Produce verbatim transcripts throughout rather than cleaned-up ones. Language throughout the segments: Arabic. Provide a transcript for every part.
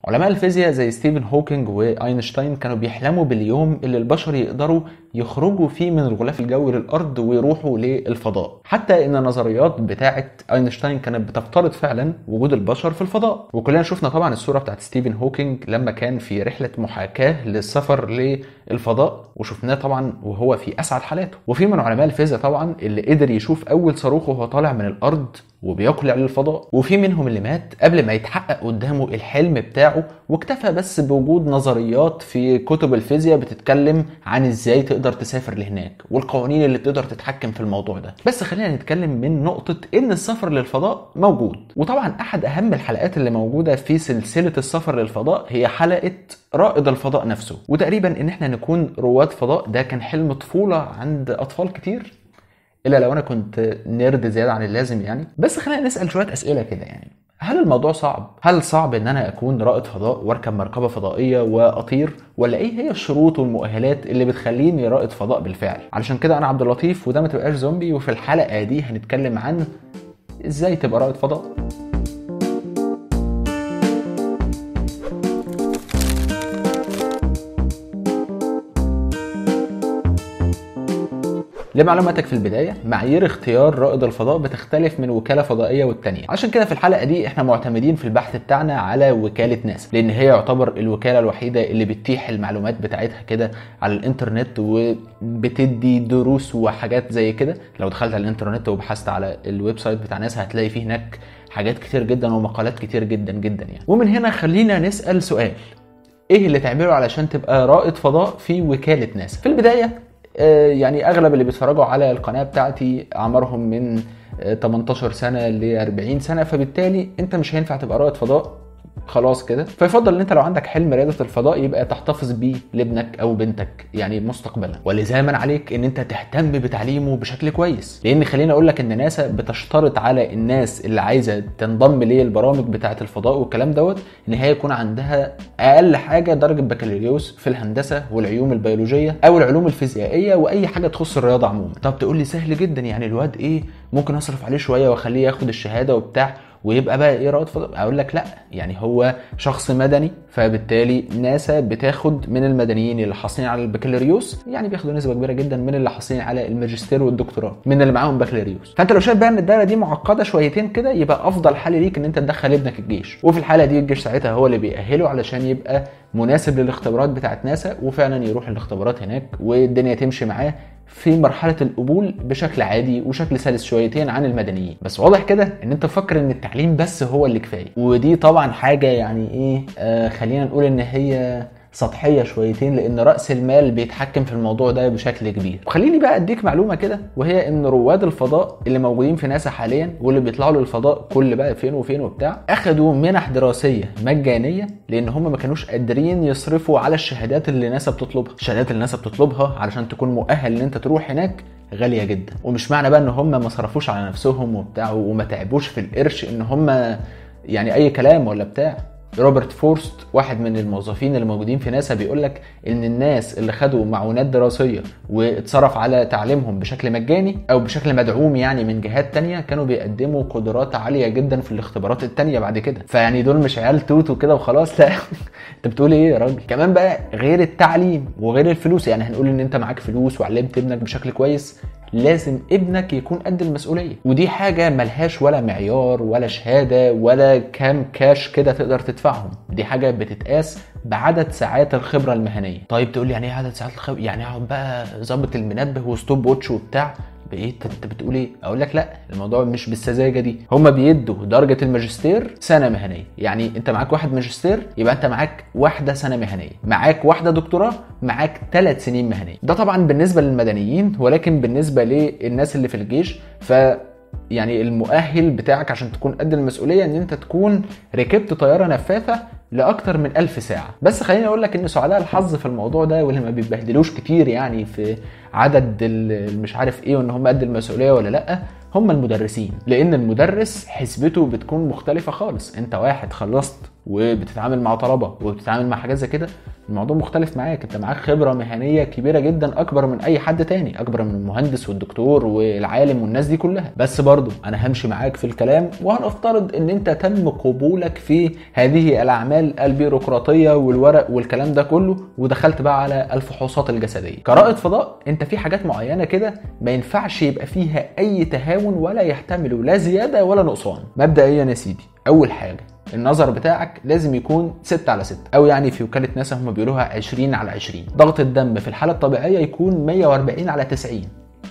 علماء الفيزياء زي ستيفن هوكينج واينشتاين كانوا بيحلموا باليوم اللي البشر يقدروا يخرجوا فيه من الغلاف الجوي للارض ويروحوا للفضاء، حتى ان النظريات بتاعه اينشتاين كانت بتفترض فعلا وجود البشر في الفضاء. وكلنا شفنا طبعا الصوره بتاعه ستيفن هوكينج لما كان في رحله محاكاه للسفر للفضاء، وشفناه طبعا وهو في اسعد حالاته. وفي من علماء الفيزياء طبعا اللي قدر يشوف اول صاروخ وهو طالع من الارض وبيقلع للفضاء، وفي منهم اللي مات قبل ما يتحقق قدامه الحلم بتاعه، واكتفى بس بوجود نظريات في كتب الفيزياء بتتكلم عن ازاي تقدر تسافر لهناك والقوانين اللي بتقدر تتحكم في الموضوع ده. بس خلينا نتكلم من نقطة ان السفر للفضاء موجود. وطبعا احد اهم الحلقات اللي موجودة في سلسلة السفر للفضاء هي حلقة رائد الفضاء نفسه. وتقريبا ان احنا نكون رواد فضاء ده كان حلم طفولة عند اطفال كتير، الا لو انا كنت نيرد زياده عن اللازم يعني. بس خلينا نسال شويه اسئله كده يعني. هل الموضوع صعب؟ هل صعب ان انا اكون رائد فضاء واركب مركبه فضائيه واطير؟ ولا ايه هي الشروط والمؤهلات اللي بتخليني رائد فضاء بالفعل؟ علشان كده انا عبد اللطيف وده ما تبقاش زومبي، وفي الحلقه دي هنتكلم عن ازاي تبقى رائد فضاء. لمعلوماتك في البداية، معايير اختيار رائد الفضاء بتختلف من وكالة فضائية والتانية. عشان كده في الحلقة دي احنا معتمدين في البحث بتاعنا على وكالة ناسا، لان هي يعتبر الوكالة الوحيدة اللي بتتيح المعلومات بتاعتها كده على الانترنت، وبتدي دروس وحاجات زي كده. لو دخلت على الانترنت وبحثت على الويب سايت بتاع ناسا هتلاقي فيه هناك حاجات كتير جدا ومقالات كتير جدا جدا يعني. ومن هنا خلينا نسأل سؤال: ايه اللي تعمله علشان تبقى رائد فضاء في وكالة ناسا؟ في البداية يعني اغلب اللي بيتفرجوا على القناه بتاعتي اعمارهم من تمنتاشر سنه ل أربعين سنه، فبالتالي انت مش هينفع تبقى رائد فضاء خلاص كده. فيفضل ان انت لو عندك حلم رياده الفضاء يبقى تحتفظ بيه لابنك او بنتك يعني مستقبلا، ولزاما عليك ان انت تهتم بتعليمه بشكل كويس. لان خليني اقول لك ان ناسا بتشترط على الناس اللي عايزه تنضم للبرامج بتاعه الفضاء والكلام دوت ان هي يكون عندها اقل حاجه درجه بكالوريوس في الهندسه والعلوم البيولوجيه او العلوم الفيزيائيه واي حاجه تخص الرياضه عموما. طب تقول لي سهل جدا يعني الواد ايه ممكن اصرف عليه شويه واخليه ياخد الشهاده وبتاع ويبقى بقى ايه رائد فضاء؟ اقول لك لا، يعني هو شخص مدني، فبالتالي ناسا بتاخد من المدنيين اللي حاصلين على البكالوريوس، يعني بياخدوا نسبه كبيره جدا من اللي حاصلين على الماجستير والدكتوراه من اللي معاهم بكالوريوس. فانت لو شايف بقى ان الدايره دي معقده شويتين كده يبقى افضل حل ليك ان انت تدخل ابنك الجيش. وفي الحاله دي الجيش ساعتها هو اللي بيأهله علشان يبقى مناسب للاختبارات بتاعت ناسا، وفعلا يروح الاختبارات هناك والدنيا تمشي معاه في مرحله القبول بشكل عادي وشكل سلس شويتين عن المدنيين. بس واضح كده ان انت تفكر ان التعليم بس هو اللي كفايه، ودي طبعا حاجه يعني ايه آه خلينا نقول ان هي سطحيه شويتين، لان راس المال بيتحكم في الموضوع ده بشكل كبير. وخليني بقى اديك معلومه كده، وهي ان رواد الفضاء اللي موجودين في ناسا حاليا واللي بيطلعوا للفضاء كل بقى فين وفين وبتاع اخدوا منح دراسيه مجانيه، لان هم ما كانوش قادرين يصرفوا على الشهادات اللي ناسا بتطلبها. الشهادات اللي ناسا بتطلبها علشان تكون مؤهل ان انت تروح هناك غاليه جدا. ومش معنى بقى ان هم ما صرفوش على نفسهم وبتاع وما تعبوش في القرش ان هم يعني اي كلام ولا بتاع. روبرت فورست واحد من الموظفين اللي موجودين في ناسا بيقول لك ان الناس اللي خدوا معونات دراسيه واتصرف على تعليمهم بشكل مجاني او بشكل مدعوم يعني من جهات تانية كانوا بيقدموا قدرات عاليه جدا في الاختبارات التانية بعد كده. فيعني دول مش عيال توت وكده وخلاص، لا انت بتقول ايه يا راجل؟ كمان بقى غير التعليم وغير الفلوس، يعني هنقول ان انت معاك فلوس وعلمت ابنك بشكل كويس، لازم ابنك يكون قد المسؤوليه. ودي حاجه ملهاش ولا معيار ولا شهاده ولا كام كاش كده تقدر تدفعهم، دي حاجه بتتقاس بعدد ساعات الخبره المهنيه. طيب تقول لي يعني ايه عدد ساعات الخبره؟ يعني اقعد بقى ظابط المنبه وستوب ووتش وبتاع بايه؟ انت بتقول ايه؟ اقول لك لا، الموضوع مش بالسذاجه دي. هما بيدوا درجه الماجستير سنه مهنيه، يعني انت معاك واحد ماجستير يبقى انت معاك واحده سنه مهنيه، معاك واحده دكتوراه معاك ثلاث سنين مهنيه. ده طبعا بالنسبه للمدنيين، ولكن بالنسبه للناس اللي في الجيش ف يعني المؤهل بتاعك عشان تكون قد المسؤوليه ان انت تكون ركبت طياره نفاثه لاكتر من ألف ساعه. بس خليني اقول لك ان سعداء الحظ في الموضوع ده واللي ما بيتبهدلوش كتير يعني في عدد مش عارف ايه وان هم قد المسؤوليه ولا لا، هم المدرسين. لان المدرس حسبته بتكون مختلفه خالص. انت واحد خلصت وبتتعامل مع طلبه وبتتعامل مع حاجات زي كده، الموضوع مختلف معاك. انت معاك خبره مهنيه كبيره جدا، اكبر من اي حد تاني، اكبر من المهندس والدكتور والعالم والناس دي كلها. بس برضو انا همشي معاك في الكلام، وهنفترض ان انت تم قبولك في هذه الاعمال البيروقراطيه والورق والكلام ده كله، ودخلت بقى على الفحوصات الجسديه. كرائد فضاء انت في حاجات معينه كده ما ينفعش يبقى فيها اي تهاون ولا يحتملوا لا زياده ولا نقصان. مبدئيا يا سيدي، اول حاجه النظر بتاعك لازم يكون ستة على ستة، او يعني في وكالة ناسا هم بيقولوها عشرين على عشرين. ضغط الدم في الحالة الطبيعية يكون مية واربعين على تسعين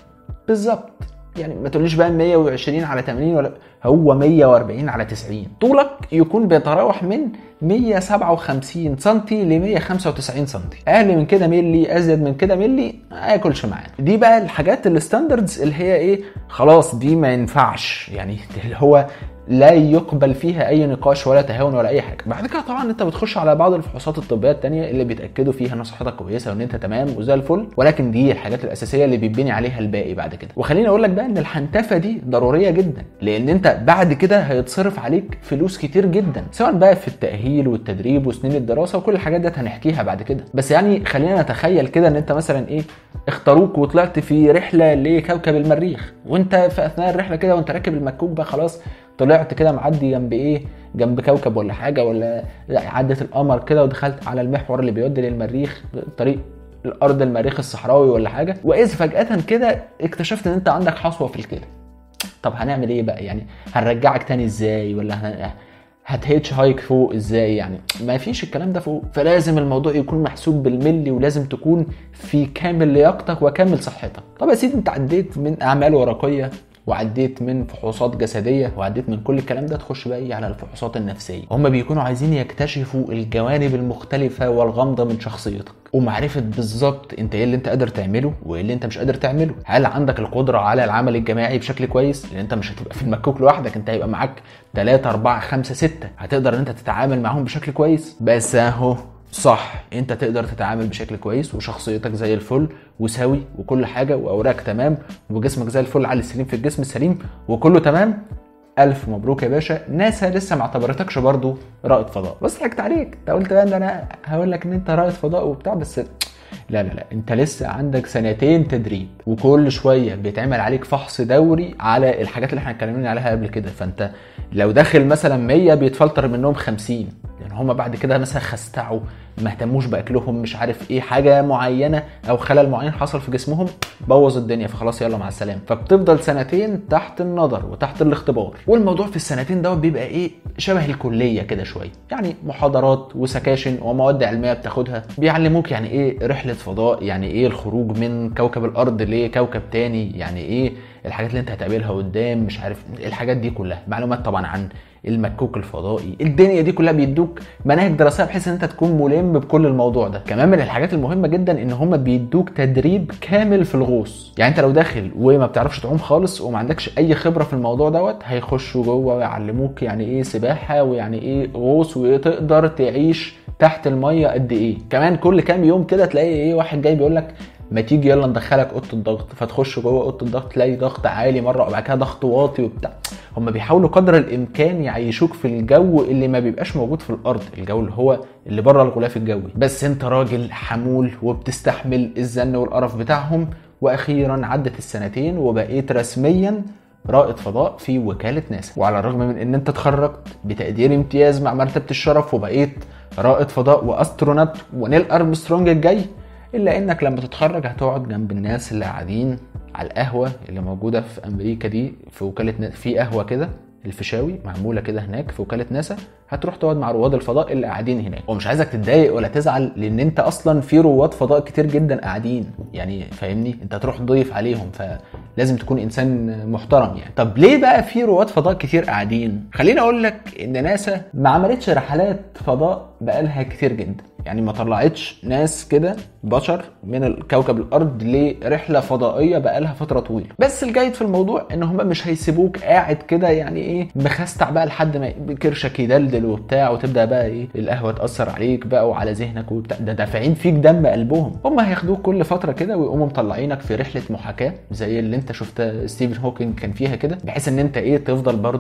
بالظبط، يعني ما تقوليش بقى مية وعشرين على تمانين، ولا هو مية واربعين على تسعين. طولك يكون بيتراوح من مية وسبعة وخمسين سنتي ل مية وخمسة وتسعين سنتي. اقل من كده ملي، ازيد من كده ملي، ما ياكلش معانا. دي بقى الحاجات الستاندردز اللي هي ايه، خلاص دي ما ينفعش، يعني اللي هو لا يقبل فيها اي نقاش ولا تهاون ولا اي حاجه. بعد كده طبعا انت بتخش على بعض الفحوصات الطبيه الثانيه اللي بيتاكدوا فيها ان صحتك كويسه وان انت تمام وزي الفل، ولكن دي الحاجات الاساسيه اللي بيتبني عليها الباقي بعد كده. وخليني اقول لك بقى ان الحنتفه دي ضروريه جدا، لان انت بعد كده هيتصرف عليك فلوس كتير جدا، سواء بقى في التاهيل والتدريب وسنين الدراسه وكل الحاجات دي هنحكيها بعد كده. بس يعني خلينا نتخيل كده ان انت مثلا ايه، اختاروك وطلعت في رحله لكوكب المريخ، وانت في اثناء الرحله كده وانت راكب المكوك بقى خلاص طلعت كده معدي جنب ايه، جنب كوكب ولا حاجه، ولا عدت القمر كده ودخلت على المحور اللي بيودي للمريخ، طريق الارض المريخ الصحراوي ولا حاجه، واذ فجاه كده اكتشفت ان انت عندك حصوه في الكلى. طب هنعمل ايه بقى؟ يعني هنرجعك تاني ازاي؟ ولا هن... هتهيتش هايك فوق ازاي؟ يعني ما فيش الكلام ده فوق. فلازم الموضوع يكون محسوب بالملي، ولازم تكون في كامل لياقتك وكامل صحتك. طب يا سيدي انت عديت من اعمال ورقيه وعديت من فحوصات جسديه وعديت من كل الكلام ده، تخش بقى ايه على الفحوصات النفسيه. هم بيكونوا عايزين يكتشفوا الجوانب المختلفه والغامضه من شخصيتك، ومعرفه بالظبط انت ايه اللي انت قادر تعمله وايه اللي انت مش قادر تعمله. هل عندك القدره على العمل الجماعي بشكل كويس؟ لان انت مش هتبقى في المكوك لوحدك، انت هيبقى معاك تلاتة اربعة خمسة ستة، هتقدر ان انت تتعامل معاهم بشكل كويس. بس اهو صح، انت تقدر تتعامل بشكل كويس وشخصيتك زي الفل وسوي وكل حاجه واوراقك تمام وجسمك زي الفل على السليم في الجسم السليم وكله تمام، الف مبروك يا باشا. ناسا لسه ما اعتبرتكش برضو رائد فضاء، بس ضحكت عليك. انت قلت بقى ان انا هقول لك ان انت رائد فضاء وبتاع، بس لا لا لا، انت لسه عندك سنتين تدريب، وكل شويه بيتعمل عليك فحص دوري على الحاجات اللي احنا اتكلمنا عليها قبل كده. فانت لو داخل مثلا مية بيتفلتر منهم خمسين، يعني هما بعد كده مثلا خستعوا، ما اهتموش باكلهم، مش عارف ايه، حاجه معينه او خلل معين حصل في جسمهم بوظ الدنيا، فخلاص يلا مع السلامه. فبتفضل سنتين تحت النظر وتحت الاختبار. والموضوع في السنتين دوت بيبقى ايه، شبه الكليه كده شويه، يعني محاضرات وسكاشن ومواد علميه بتاخدها، بيعلموك يعني ايه رحله فضاء، يعني ايه الخروج من كوكب الارض لكوكب تاني، يعني ايه الحاجات اللي انت هتقابلها قدام، مش عارف الحاجات دي كلها، معلومات طبعا عن المكوك الفضائي، الدنيا دي كلها بيدوك مناهج دراسيه بحيث ان انت تكون ملم بكل الموضوع ده. كمان من الحاجات المهمه جدا ان هم بيدوك تدريب كامل في الغوص، يعني انت لو داخل وما بتعرفش تعوم خالص وما عندكش اي خبره في الموضوع دوت، هيخشوا جوه ويعلموك يعني ايه سباحه ويعني ايه غوص وتقدر تعيش تحت الميه قد ايه. كمان كل كام يوم كده تلاقي ايه واحد جاي بيقول لك ما تيجي يلا ندخلك اوضه الضغط، فتخش جوه اوضه الضغط تلاقي ضغط عالي مره وبعد كده ضغط واطي وبتاع. هم بيحاولوا قدر الامكان يعيشوك في الجو اللي ما بيبقاش موجود في الارض، الجو اللي هو اللي بره الغلاف الجوي، بس انت راجل حمول وبتستحمل الزن والقرف بتاعهم. واخيرا عدت السنتين وبقيت رسميا رائد فضاء في وكالة ناسا. وعلى الرغم من ان انت اتخرجت بتقدير امتياز مع مرتبة الشرف وبقيت رائد فضاء واسترونوت ونيل ارمسترونج الجاي، الا انك لما تتخرج هتقعد جنب الناس اللي قاعدين على القهوة اللي موجودة في امريكا دي في وكالة ناسا. في قهوة كده الفيشاوي معمولة كده هناك في وكالة ناسا، هتروح تقعد مع رواد الفضاء اللي قاعدين هناك. ومش عايزك تتضايق ولا تزعل لان انت اصلا في رواد فضاء كتير جدا قاعدين، يعني فاهمني، انت تروح ضيف عليهم فلازم تكون انسان محترم يعني. طب ليه بقى في رواد فضاء كتير قاعدين؟ خليني اقول لك ان ناسا ما عملتش رحلات فضاء بقالها كتير جدا، يعني ما طلعتش ناس كده بشر من الكوكب الارض لرحله فضائيه بقالها فتره طويله. بس الجيد في الموضوع ان هم مش هيسيبوك قاعد كده يعني ايه مخستع بقى لحد ما كرشك يدلدل وبتاع وتبدا بقى ايه القهوه تاثر عليك بقى وعلى ذهنك وبتاع، ده دافعين فيك دم قلبهم. هم هياخدوك كل فتره كده ويقوموا مطلعينك في رحله محاكاه زي اللي انت شفتها ستيفن هوكينج كان فيها كده، بحيث ان انت ايه تفضل برضو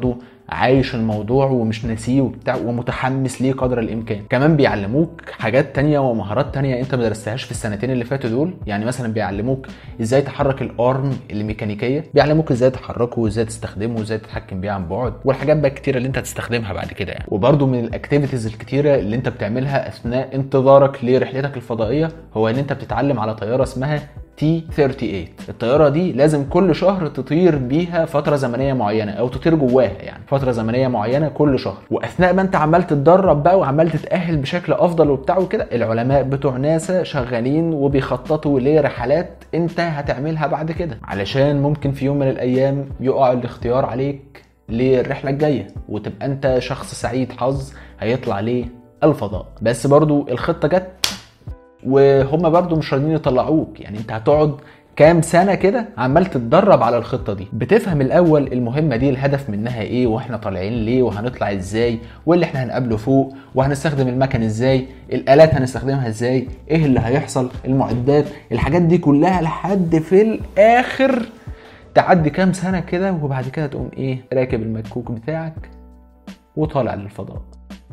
عايش الموضوع ومش ناسيه وبتاع ومتحمس ليه قدر الامكان. كمان بيعلموك حاجات تانية ومهارات تانية انت ما درستهاش في السنتين اللي فاتوا دول. يعني مثلا بيعلموك ازاي تحرك الارم الميكانيكيه، بيعلموك ازاي تحركه وازاي تستخدمه وازاي تتحكم بيه عن بعد، والحاجات بقى الكتيره اللي انت هتستخدمها بعد كده يعني. وبرده من الاكتيفيتيز الكتيره اللي انت بتعملها اثناء انتظارك لرحلتك الفضائيه هو ان انت بتتعلم على طياره اسمها تي ثمانية وثلاثين. الطياره دي لازم كل شهر تطير بيها فتره زمنيه معينه او تطير جواها يعني فتره زمنيه معينه كل شهر. واثناء ما انت عمال تتدرب بقى وعمال تتاهل بشكل افضل وبتاع وكده، العلماء بتوع ناسا شغالين وبيخططوا لرحلات انت هتعملها بعد كده، علشان ممكن في يوم من الايام يقع الاختيار عليك للرحله الجايه وتبقى انت شخص سعيد حظ هيطلع ليه الفضاء. بس برضو الخطه جت وهم برضو مش راضيين يطلعوك. يعني انت هتقعد كام سنة كده عمال تتدرب على الخطة دي، بتفهم الاول المهمة دي الهدف منها ايه واحنا طالعين ليه وهنطلع ازاي واللي احنا هنقابله فوق وهنستخدم المكن ازاي، الالات هنستخدمها ازاي، ايه اللي هيحصل، المعدات، الحاجات دي كلها لحد في الاخر تعدي كام سنة كده وبعد كده تقوم ايه راكب المكوك بتاعك وطالع للفضاء.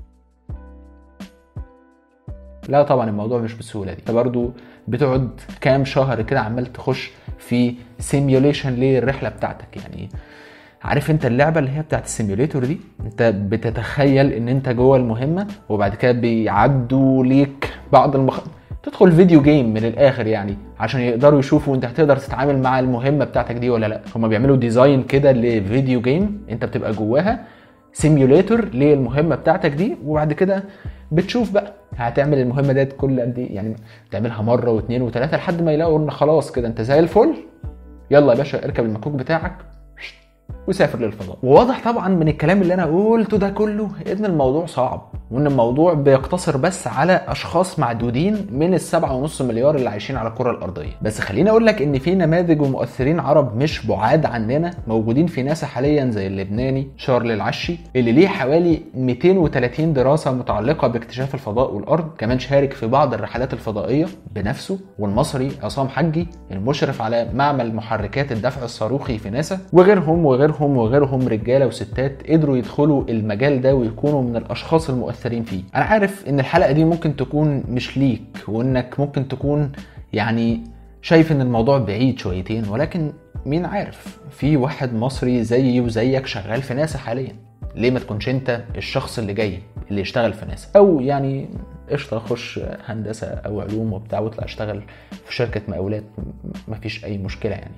لا طبعا الموضوع مش بالسهوله دي. انت برضو بتقعد كام شهر كده عمال تخش في سيميوليشن للرحله بتاعتك. يعني عارف انت اللعبه اللي هي بتاعت السيميوليتور دي، انت بتتخيل ان انت جوه المهمه وبعد كده بيعدوا ليك بعض المخ... تدخل فيديو جيم من الاخر يعني عشان يقدروا يشوفوا انت هتقدر تتعامل مع المهمه بتاعتك دي ولا لا. هما بيعملوا ديزاين كده لفيديو جيم انت بتبقى جواها سيميوليتور للمهمه بتاعتك دي، وبعد كده بتشوف بقى هتعمل المهمه ديت كل قد ايه. يعني تعملها مره واثنين وثلاثه لحد ما يلاقوا ان خلاص كده انت زي الفل، يلا يا باشا اركب المكوك بتاعك وسافر للفضاء. وواضح طبعا من الكلام اللي انا قلته ده كله ان الموضوع صعب وان الموضوع بيقتصر بس على اشخاص معدودين من السبعة ونص مليار اللي عايشين على الكره الارضيه. بس خليني اقول لك ان في نماذج ومؤثرين عرب مش بعاد عننا موجودين في ناسا حاليا، زي اللبناني شارل العشي اللي ليه حوالي مئتين وثلاثين دراسه متعلقه باكتشاف الفضاء والارض، كمان شارك في بعض الرحلات الفضائيه بنفسه، والمصري عصام حجي المشرف على معمل محركات الدفع الصاروخي في ناسا، وغيرهم وغيرهم وغيرهم رجاله وستات قدروا يدخلوا المجال ده ويكونوا من الاشخاص المؤثرين فيه. انا عارف ان الحلقه دي ممكن تكون مش ليك وانك ممكن تكون يعني شايف ان الموضوع بعيد شويتين، ولكن مين عارف في واحد مصري زيي وزيك شغال في ناسا حاليا. ليه ما تكونش انت الشخص اللي جاي اللي يشتغل في ناسا؟ او يعني قشطه اخش هندسه او علوم وبتاع واطلع اشتغل في شركه مقاولات، مفيش اي مشكله يعني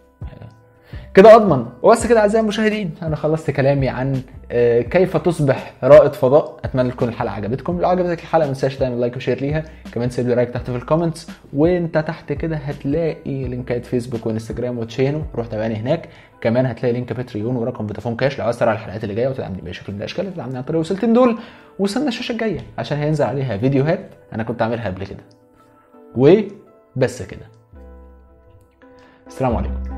كده اضمن. وبس كده اعزائي المشاهدين انا خلصت كلامي عن كيف تصبح رائد فضاء. اتمنى تكون الحلقه عجبتكم. لو عجبتك الحلقه ما تنساش تعمل لايك وشير ليها، كمان سيب لي رايك تحت في الكومنتس، وانت تحت كده هتلاقي لينكات فيسبوك وانستجرام وتشينو، روح تابعني هناك. كمان هتلاقي لينك باتريون ورقم فودافون كاش لو عايز تتابع الحلقات اللي جايه وتدعمني باي شكل من الاشكال. تدعمني عن طريق الوسيلتين دول واستنى الشاشه الجايه عشان هينزل عليها فيديوهات انا كنت عاملها قبل كده. وبس كده، السلام عليكم.